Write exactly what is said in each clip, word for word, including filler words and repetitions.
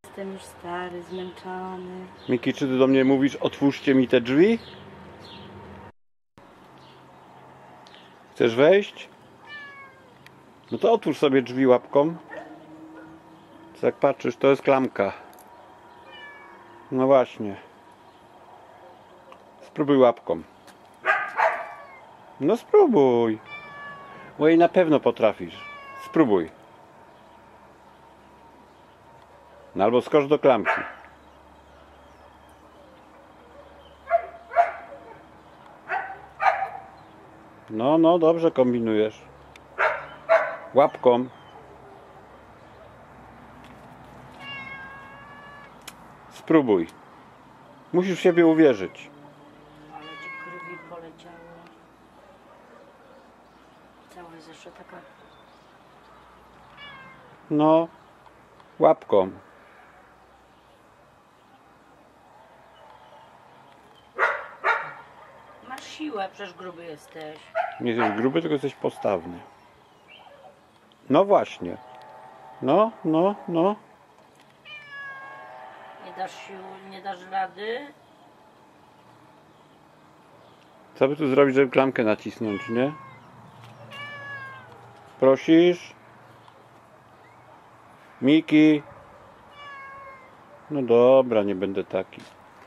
Jestem już stary, zmęczony. Miki, czy ty do mnie mówisz, otwórzcie mi te drzwi? Chcesz wejść? No to otwórz sobie drzwi łapką. Jak patrzysz, to jest klamka. No właśnie. Spróbuj łapką. No spróbuj. Bo jej na pewno potrafisz. Spróbuj. No albo skocz do klamki. No, no, dobrze kombinujesz. Łapką. Spróbuj. Musisz w siebie uwierzyć. Ale ci krwi poleciało. Cała jest jeszcze taka... No, łapką. Masz siłę, przecież gruby jesteś. Nie jesteś gruby, tylko jesteś postawny. No właśnie. No, no, no. Nie dasz sił, nie dasz rady? Co by tu zrobić, żeby klamkę nacisnąć, nie? Prosisz? Miki? No dobra, nie będę taki.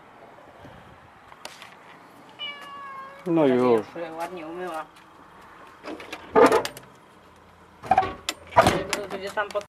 No już. Już ładnie umyła. Będzie tam pod